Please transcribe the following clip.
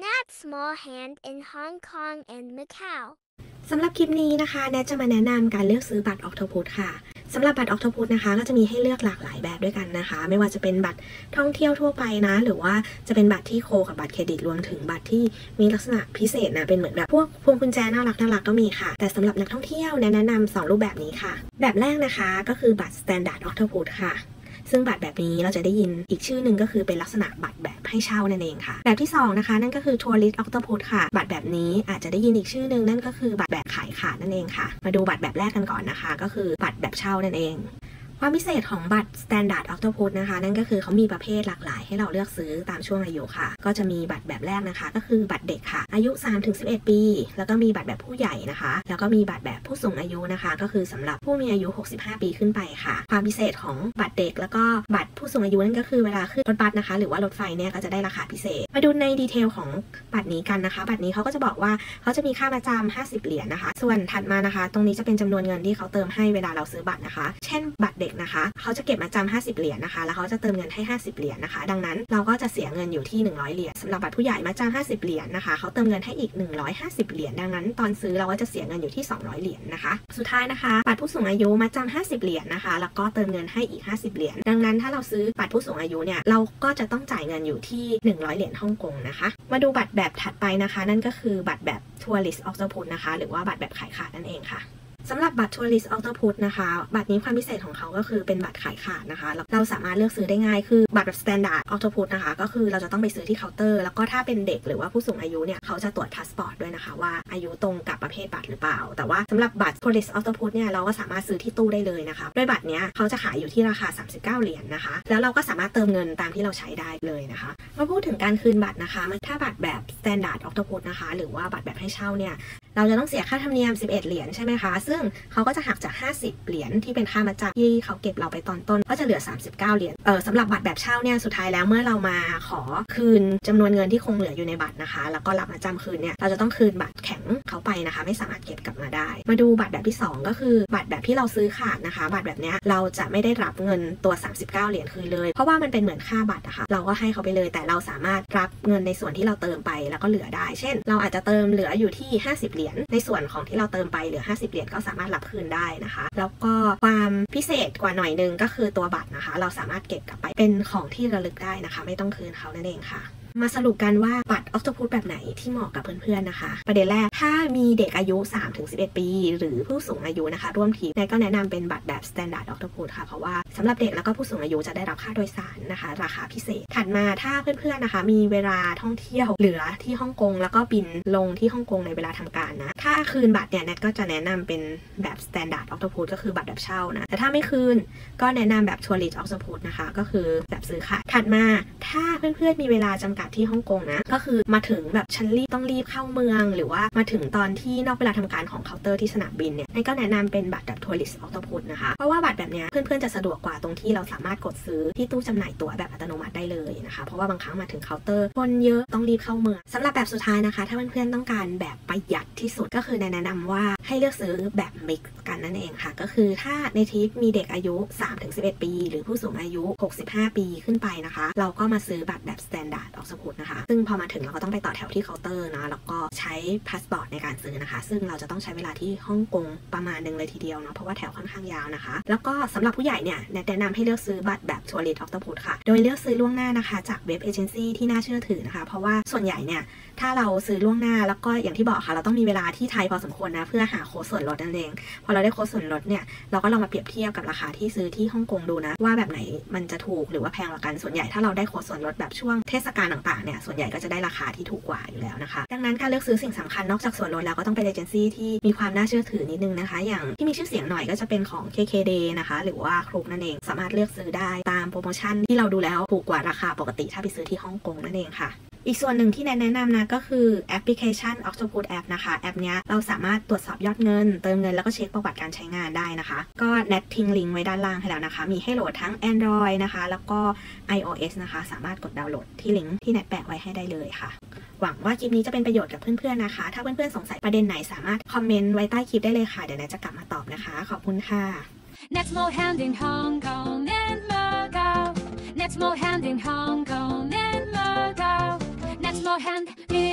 Nat Small Hand in Hong Kong and Macau สำหรับคลิปนี้นะคะแนทจะมาแนะนำการเลือกซื้อบัตร Octopus ค่ะสำหรับบัตร Octopus นะคะก็จะมีให้เลือกหลากหลายแบบด้วยกันนะคะไม่ว่าจะเป็นบัตรท่องเที่ยวทั่วไปนะหรือว่าจะเป็นบัตรที่โคกับบัตรเครดิตรวมถึงบัตรที่มีลักษณะพิเศษนะเป็นเหมือนแบบพวกพวงกุญแจน่ารักก็มีค่ะแต่สำหรับนักท่องเที่ยวแนะนำ2รูปแบบนี้ค่ะแบบแรกนะคะก็คือบัตร Standard Octopus ค่ะซึ่งบัตรแบบนี้เราจะได้ยินอีกชื่อหนึ่งก็คือเป็นลักษณะบัตรแบบให้เช่านั่นเองค่ะแบบที่2นะคะนั่นก็คือ Tourist Octopus ค่ะบัตรแบบนี้อาจจะได้ยินอีกชื่อหนึ่งนั่นก็คือบัตรแบบขายขาดนั่นเองค่ะมาดูบัตรแบบแรกกันก่อนนะคะก็คือบัตรแบบเช่านั่นเองความพิเศษของบัตร Standard Octopus นะคะนั่นก็คือเขามีประเภทหลากหลายให้เราเลือกซื้อตามช่วงอายุค่ะก็จะมีบัตรแบบแรกนะคะก็คือบัตรเด็กค่ะอายุ 3-11 ปีแล้วก็มีบัตรแบบผู้ใหญ่นะคะแล้วก็มีบัตรแบบผู้สูงอายุนะคะก็คือสำหรับผู้มีอายุ 65 ปีขึ้นไปค่ะความพิเศษของบัตรเด็กแล้วก็บัตรผู้สูงอายุนั่นก็คือเวลาขึ้นรถบัสนะคะหรือว่ารถไฟเนี่ยก็จะได้ราคาพิเศษมาดูในดีเทลของบัตรนี้กันนะคะบัตรนี้เขาก็จะบอกว่าเขาจะมีค่าประจำ50 เหรียญนะคะส่วนถัดมานะคะตรงนี้จะเป็นจำนวนเงินที่เขาเติมให้เวลาเราซื้อบัตรนะคะเช่นบัตรเด็กนะคะเขาจะเก็บมาจำ50 เหรียญนะคะแล้วเขาจะเติมเงินให้50 เหรียญนะคะดังนั้นเราก็จะเสียเงินอยู่ที่100 เหรียญสำหรับบัตรผู้ใหญ่มาจำ50 เหรียญนะคะเขาเติมเงินให้อีก150 เหรียญดังนั้นตอนซื้อเราก็จะเสียเงินอยู่ที่200 เหรียญนะคะสุดท้ายนะคะบัตรผู้สูงอายุมาจำ50 เหรียญนะคะแล้วก็เติมเงินให้อีก50 เหรียญดังนั้นถ้าเราซื้อบัตรผู้สูงอายุเนี่ยเราก็จะต้องจ่ายเงินอยู่ที่100 เหรียญฮ่องกงนะคะมาดูบัตรแบบถัดไปนะคะนั่นก็คือบัตรแบบ Tourist Octopus นะคะหรือว่าบัตรแบบขายขาดนั่นเองค่ะสำหรับบัตร Tourist Octopus นะคะบัตรนี้ความพิเศษของเขาก็คือเป็นบัตรขายขาดนะคะเราสามารถเลือกซื้อได้ง่ายคือบัตรแบบ Standard Octopus นะคะก็คือเราจะต้องไปซื้อที่เคาน์เตอร์แล้วก็ถ้าเป็นเด็กหรือว่าผู้สูงอายุเนี่ยเขาจะตรวจพาสปอร์ตด้วยนะคะว่าอายุตรงกับประเภทบัตรหรือเปล่าแต่ว่าสำหรับบัตร Tourist Octopus เนี่ยเราก็สามารถซื้อที่ตู้ได้เลยนะคะด้วยบัตรเนี้ยเขาจะขายอยู่ที่ราคา39 เหรียญนะคะแล้วเราก็สามารถเติมเงินตามที่เราใช้ได้เลยนะคะมาพูดถึงการคืนบัตรนะคะถ้าบัตรแบบ Standard Octopus นะคะหรือว่าบัตรแบบให้เช่าเนี่ยเราจะต้องเสียค่าธรรมเนียม11 เหรียญใช่ไหมคะซึ่งเขาก็จะหักจาก50 เหรียญที่เป็นค่ามัดจำที่เขาเก็บเราไปตอนต้นก็จะเหลือ39 เหรียญสำหรับบัตรแบบเช่าเนี่ยสุดท้ายแล้วเมื่อเรามาขอคืนจำนวนเงินที่คงเหลืออยู่ในบัตรนะคะแล้วก็รับมัดจำคืนเนี่ยเราจะต้องคืนบัตรแข็งเขาไปนะคะไม่สามารถเก็บกลับมาได้มาดูบัตรแบบที่2ก็คือบัตรแบบที่เราซื้อขาดนะคะบัตรแบบนี้เราจะไม่ได้รับเงินตัว39 เหรียญคืนเลยเพราะว่ามันเป็นเหมือนค่าบัตรนะคะเราก็ให้เขาไปเลยแต่เราสามารถรับเงินในส่วนที่เราเติมไปแล้วก็เหลือได้เช่นเราอาจจะเติมเหลืออยู่ที่50 เหรียญในส่วนของที่เราเติมไปเหลือ50 เหรียญก็สามารถรับคืนได้นะคะแล้วก็ความพิเศษกว่าหน่อยนึงก็คือตัวบัตรนะคะเราสามารถเก็บกลับไปเป็นของที่ระลึกได้นะคะไม่ต้องคืนเขานั่นเองค่ะมาสรุปกันว่าบัตร Octopus แบบไหนที่เหมาะกับเพื่อนๆนะคะประเด็นแรกถ้ามีเด็กอายุ 3-11 ปีหรือผู้สูงอายุนะคะร่วมทีมแนทก็แนะนำเป็นบัตรแบบ Standard Octopus ค่ะเพราะว่าสำหรับเด็กแล้วก็ผู้สูงอายุจะได้รับค่าโดยสารนะคะราคาพิเศษถัดมาถ้าเพื่อนๆนะคะมีเวลาท่องเที่ยวเหลือที่ฮ่องกงแล้วก็บินลงที่ฮ่องกงในเวลาทำการนะถ้าคืนบัตรเนี่ยแนทก็จะแนะนำเป็นแบบ Standard Octopus ก็คือบัตรแบบเช่านะแต่ถ้าไม่คืนก็แนะนำแบบ Tourist Octopus นะคะก็คือแบบซื้อขาดถัดมาถ้าเพื่อนๆมีเวลาจำกัดที่ฮ่องกงนะก็คือมาถึงแบบฉันต้องรีบเข้าเมืองหรือว่ามาถึงตอนที่นอกเวลาทำการของเคาน์เตอร์ที่สนามบินเนี่ยก็แนะนำเป็นบัตรแบบ Tourist Octopus นะคะเพราะว่าบัตรแบบนี้เพื่อนๆจะสะดวกกว่าตรงที่เราสามารถกดซื้อที่ตู้จำหน่ายตั๋วแบบอัตโนมัติได้เลยนะคะเพราะว่าบางครั้งมาถึงเคาน์เตอร์คนเยอะต้องรีบเข้าเมืองสำหรับแบบสุดท้ายนะคะถ้าเพื่อนๆต้องการแบบประหยัดที่สุดก็คือแนะนำว่าให้เลือกซื้อแบบ mix กันนั่นเองค่ะก็คือถ้าในทริปมีเด็กอายุ 3-11 ปีหรือผู้สูงอายุ 65 ปีขึ้นไปนะคะเราก็มาซื้อบัตรแบบ Standard Octopus นะคะซึ่งพอมาถึงเราก็ต้องไปต่อแถวที่เคาน์เตอร์นะแล้วก็ใช้พาสปอร์ตในการซื้อนะคะซึ่งเราจะต้องใช้เวลาที่ฮ่องกงประมาณนึงเลยทีเดียวเนาะเพราะว่าแถวค่อนข้างยาวนะคะแล้วก็สำหรับผู้ใหญ่เนี่ยแนะนำให้เลือกซื้อบัตรแบบ Tourist Octopus ค่ะโดยเลือกซื้อล่วงหน้านะคะจากเว็บเอเจนซี่ที่น่าเชื่อถือนะคะเพราะว่าส่วนใหญ่เนี่ยถ้าเราซื้อล่วงหน้าแล้วก็อย่างที่บอกค่ะเราต้องมีเวลาที่ไทยพอสมควรนะเพื่อหาโค้ดส่วนลดนั่นเองพอเราได้โค้ดส่วนลดเนี่ยเราก็ลองมาเปรียบเทียบกับราคาที่ซื้อที่ฮ่องกงดูนะว่าแบบไหนมันจะถูกหรือว่าแพงกว่ากันส่วนใหญ่ถ้าเราได้โค้ดส่วนลดแบบช่วงเทศกาลต่างๆเนี่ยส่วนใหญ่ก็จะได้ราคาที่ถูกกว่าอยู่แล้วนะคะดังนั้นการเลือกซื้อสิ่งสำคัญนอกจากส่วนลดแล้วก็ต้องเป็นเอเจนซี่ที่มีความน่าเชื่อถือนิดนึงนะคะอย่างที่มีชื่อเสียงหน่อยก็จะเป็นของ KKD นะคะหรือว่าครุกนั่นเองสามารถเลือกซื้อได้ตามโปรโมชั่นที่เราดูแล้วถูกกว่าราคาปกติถ้าไปซื้อที่ฮ่องกงนั่นเองค่ะอีกส่วนหนึ่งที่แนะนำนะก็คือแอปพลิเคชัน Octopus App นะคะแอปนี้เราสามารถตรวจสอบยอดเงินเติมเงินแล้วก็เช็คประวัติการใช้งานได้นะคะก็แนททิ้งลิงก์ไว้ด้านล่างให้แล้วนะคะมีให้โหลดทั้ง Android นะคะแล้วก็ iOS นะคะสามารถกดดาวน์โหลดที่ลิงก์ที่แนทแปะไว้ให้ได้เลยค่ะหวังว่าคลิปนี้จะเป็นประโยชน์กับเพื่อนๆนะคะถ้าเพื่อนๆสงสัยประเด็นไหนสามารถคอมเมนต์ไว้ใต้คลิปได้เลยค่ะเดี๋ยวแนทจะกลับมาตอบนะคะขอบคุณค่ะ Net Small Hand in Hong Kong and Macau Net Small Hand in Hong Kong and Macau Net Small Hand in